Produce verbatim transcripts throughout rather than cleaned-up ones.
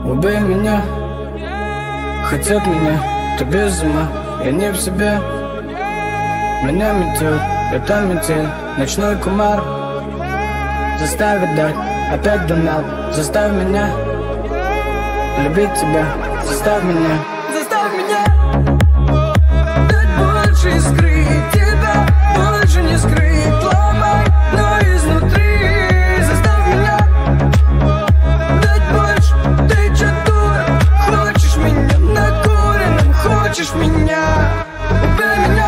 Убей меня, хотят меня, ты без ума, я не в себе. Меня метет, это метель, ночной кумар. Заставит дать, опять донат. Заставь меня любить тебя, заставь меня, заставь меня дать больше и скрыть тебя, больше не скрыть, ломай, но изнутри. Заставь меня дать больше, ты чё дура, хочешь меня накуренным, хочешь меня. Убей меня,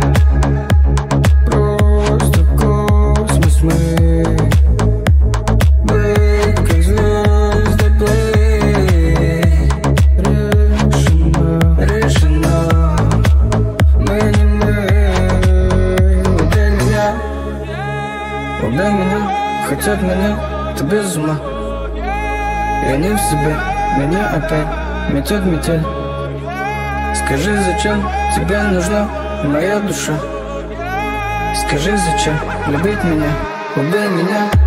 просто космос мы. Убей меня, хотят меня, ты без ума, я не в себе, меня опять метет метель. Скажи, зачем тебе нужна моя душа? Скажи, зачем любить меня? Убей меня.